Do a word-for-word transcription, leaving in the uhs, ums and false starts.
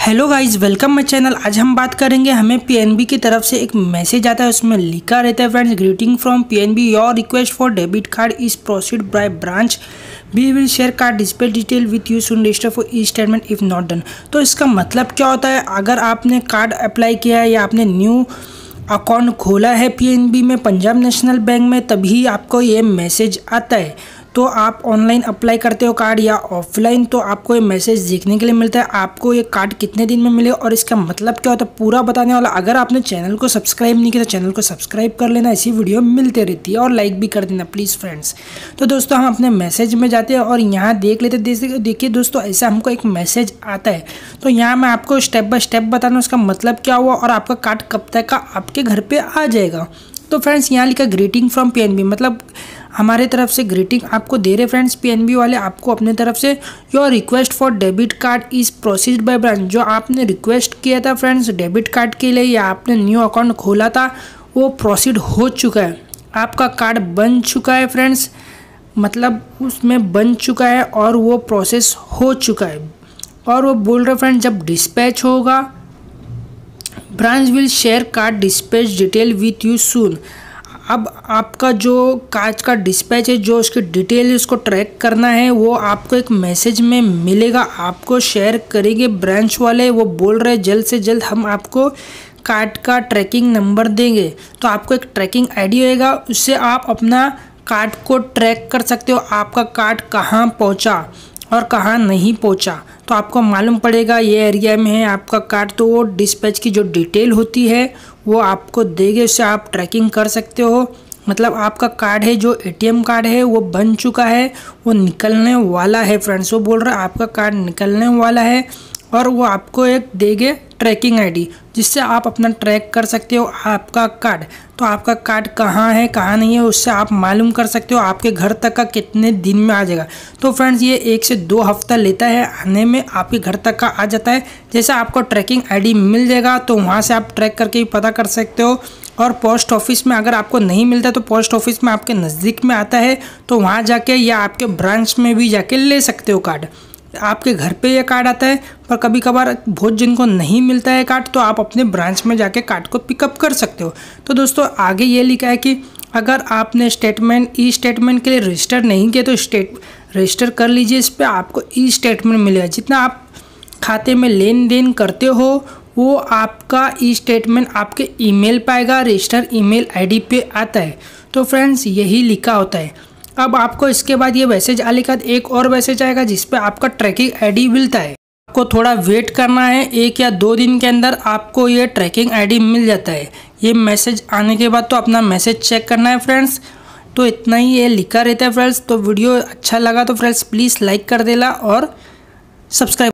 Hello guys, welcome my channel. आज हम बात करेंगे, हमें पीएनबी की तरफ से एक मैसेज आता है, उसमें लिखा रहता है friends, greeting from PNB, your request for debit card is proceed by branch, we will share card display detail with you soon, register for e statement if not done. तो इसका मतलब क्या होता है, अगर आपने कार्ड अप्लाई किया है या आपने न्यू अकाउंट खोला है पीएनबी में, पंजाब नेशनल बैंक में, तभी आपको ये मैसेज आता है। तो आप ऑनलाइन अप्लाई करते हो कार्ड या ऑफलाइन, तो आपको ये मैसेज देखने के लिए मिलता है। आपको ये कार्ड कितने दिन में मिले और इसका मतलब क्या होता है पूरा बताने वाला। अगर आपने चैनल को सब्सक्राइब नहीं किया तो चैनल को सब्सक्राइब कर लेना, ऐसी वीडियो मिलती रहती है, और लाइक भी कर देना प्लीज़ फ्रेंड्स। तो दोस्तों हम अपने मैसेज में जाते हैं और यहाँ देख लेते हैं। देखिए दोस्तों, ऐसा हमको एक मैसेज आता है। तो यहाँ मैं आपको स्टेप बाय स्टेप बताना उसका मतलब क्या हुआ और आपका कार्ड कब तक का आपके घर पर आ जाएगा। तो फ्रेंड्स यहाँ लिखा ग्रीटिंग फ्रॉम पीएनबी, मतलब हमारे तरफ से ग्रीटिंग आपको दे रहे फ्रेंड्स पीएनबी वाले, आपको अपने तरफ से। Your request for debit card is proceed by branch, जो आपने रिक्वेस्ट किया था फ्रेंड्स डेबिट कार्ड के लिए या आपने न्यू अकाउंट खोला था, वो प्रोसीड हो चुका है, आपका कार्ड बन चुका है फ्रेंड्स, मतलब उसमें बन चुका है और वो प्रोसेस हो चुका है। और वो बोल रहे फ्रेंड्स, जब डिस्पैच होगा, branch will share card dispatch detail with you soon. अब आपका जो कार्ड का डिस्पैच है, जो उसकी डिटेल है, उसको ट्रैक करना है, वो आपको एक मैसेज में मिलेगा, आपको शेयर करेंगे ब्रांच वाले। वो बोल रहे हैं जल्द से जल्द हम आपको कार्ड का ट्रैकिंग नंबर देंगे। तो आपको एक ट्रैकिंग आईडी होएगा, उससे आप अपना कार्ड को ट्रैक कर सकते हो, आपका कार्ड कहाँ पहुँचा और कहाँ नहीं पहुँचा। तो आपको मालूम पड़ेगा ये एरिया में है आपका कार्ड, तो वो डिस्पैच की जो डिटेल होती है वो आपको देंगे, उससे आप ट्रैकिंग कर सकते हो। मतलब आपका कार्ड है, जो एटीएम कार्ड है वो बन चुका है, वो निकलने वाला है फ्रेंड्स। वो बोल रहा है आपका कार्ड निकलने वाला है और वो आपको एक देंगे ट्रैकिंग आईडी, जिससे आप अपना ट्रैक कर सकते हो आपका कार्ड। तो आपका कार्ड कहाँ है कहाँ नहीं है, उससे आप मालूम कर सकते हो आपके घर तक का कितने दिन में आ जाएगा। तो फ्रेंड्स ये एक से दो हफ्ता लेता है आने में, आपके घर तक का आ जाता है। जैसे आपको ट्रैकिंग आईडी मिल जाएगा तो वहाँ से आप ट्रैक करके भी पता कर सकते हो। और पोस्ट ऑफिस में अगर आपको नहीं मिलता तो पोस्ट ऑफिस में आपके नज़दीक में आता है, तो वहाँ जाके या आपके ब्रांच में भी जाके ले सकते हो कार्ड। आपके घर पे ये कार्ड आता है, पर कभी कभार बहुत जिनको नहीं मिलता है कार्ड, तो आप अपने ब्रांच में जाके कार्ड को पिकअप कर सकते हो। तो दोस्तों आगे ये लिखा है कि अगर आपने स्टेटमेंट ई स्टेटमेंट के लिए रजिस्टर नहीं किया तो स्टेट रजिस्टर कर लीजिए, इस पर आपको ई स्टेटमेंट मिलेगा। जितना आप खाते में लेन देन करते हो वो आपका ई स्टेटमेंट आपके ईमेल पे आएगा, रजिस्टर ईमेल आईडी पे आता है। तो फ्रेंड्स यही लिखा होता है। अब आपको इसके बाद ये मैसेज आने के बाद एक और मैसेज आएगा जिस पे आपका ट्रैकिंग आईडी मिलता है। आपको थोड़ा वेट करना है, एक या दो दिन के अंदर आपको ये ट्रैकिंग आईडी मिल जाता है। ये मैसेज आने के बाद तो अपना मैसेज चेक करना है फ्रेंड्स। तो इतना ही ये लिखा रहता है फ्रेंड्स। तो वीडियो अच्छा लगा तो फ्रेंड्स प्लीज़ लाइक कर देना और सब्सक्राइब